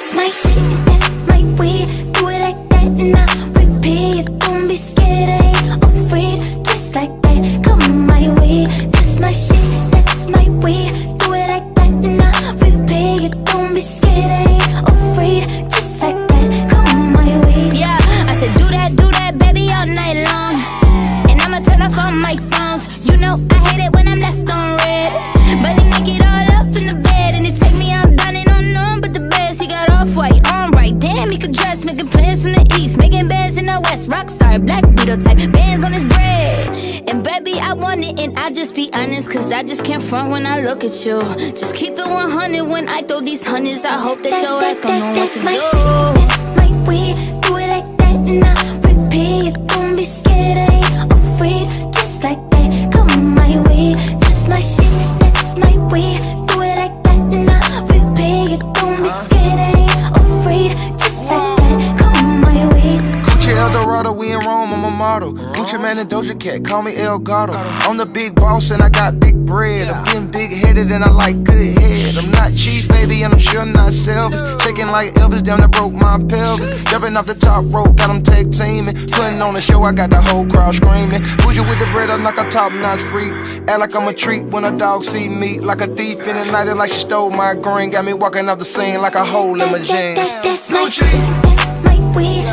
That's my shit, that's my way. Do it like that and I repeat. Don't be scared, I ain't afraid. Just like that, come my way. That's my shit, that's my way. Do it like that and I repeat. Don't be scared, I ain't afraid. Just like that, come my way. Yeah, I said do that, baby, all night long. And I'ma turn off all my phones. You know I hate it when I'm left on red, but he make it all up in the bed. And he take me out dining on none but the best. He got off-white on right, damn, he could dress. Making plans from the east, making bands in the west. Rockstar, black beetle type, bands on his bread. And baby, I want it, and I just be honest, cause I just can't front when I look at you. Just keep it 100 when I throw these hundreds. I hope that your ass gon' know what to do. That's my way, do it like that and I repeat. Don't be scared, I ain't afraid. Just like that, come my way. That's my shit, that's my way. Do it like that and I repeat. Don't be scared, I ain't afraid. Just like that, come my way. Gucci Eldorado, we in Rome, I'm a model. Guccimane and Doja Cat, call me El Gato. I'm the big boss and I got big bread. I'm getting big-headed and I like good head. I'm not cheap, baby, and I'm sure not selfish. Shaking like Elvis, down that broke my pelvis. Jumping off the top rope, got them tag teaming. Putting on the show, I got the whole crowd screaming. Bougie with the bread, I'm like a top-notch freak. Act like I'm a treat when a dog see me. Like a thief in the night, it like she stole my green. Got me walking off the scene like a hole in my jeans. That's my shit, that's my way.